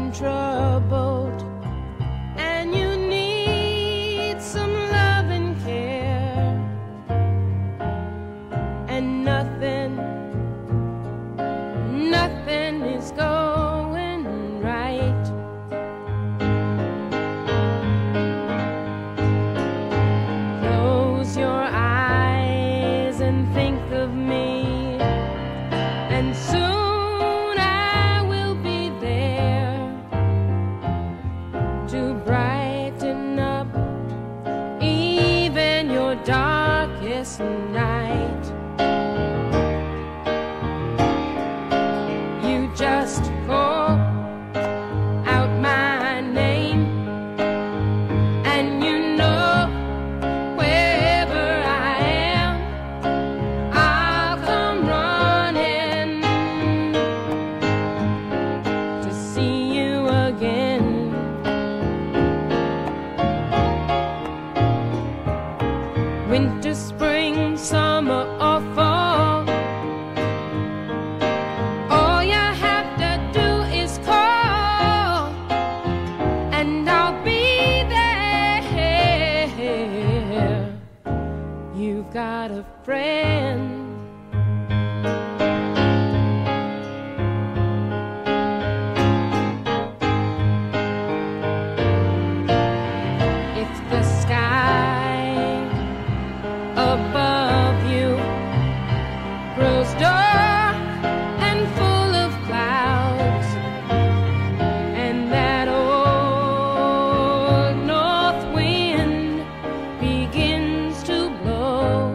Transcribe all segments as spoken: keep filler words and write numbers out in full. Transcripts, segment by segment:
been troubled and you need some love and care, and nothing, nothing is going right. Close your eyes and think of me, and soon I will be there to brighten up even your darkest night. You just call out my name, and you know wherever I am, I'll come running to see you again. Winter, spring, summer, or fall, all you have to do is call, and I'll be there. You've got a friend. If the sky above you grows dark and full of clouds, and that old north wind begins to blow,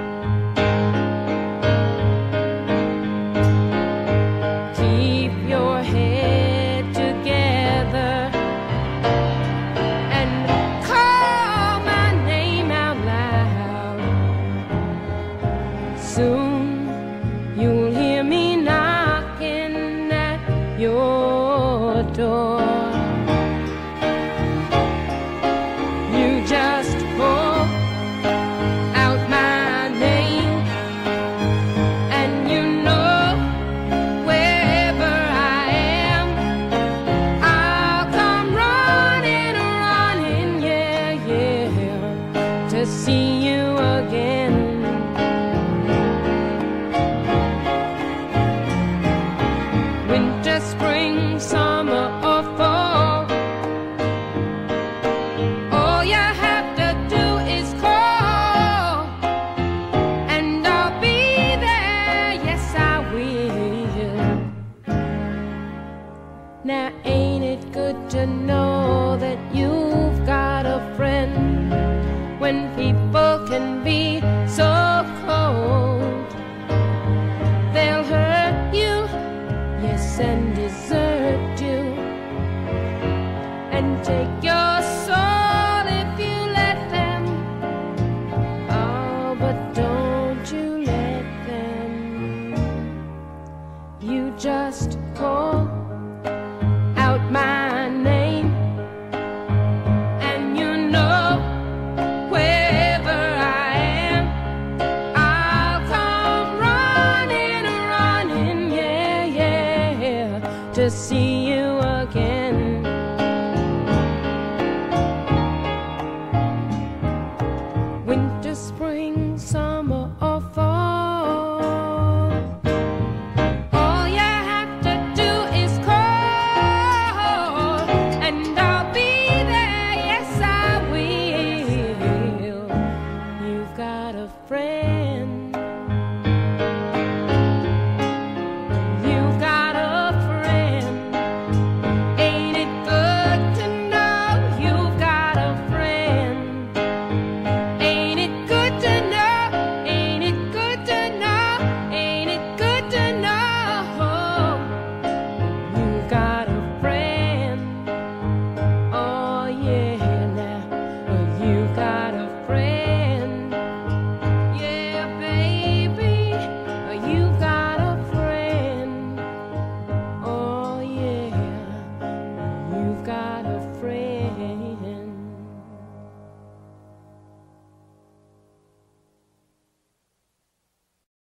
keep your head together and call my name out loud. Soon you'll hear me knocking at your door. You just call out my name, and you know wherever I am, I'll come running, running, yeah, yeah, to see you again. Winter, spring, summer, or fall, all you have to do is call, and I'll be there, yes I will. Now ain't it good to know that you've got a friend when people can be so cold? They'll hurt you, yes, and desert you, and take your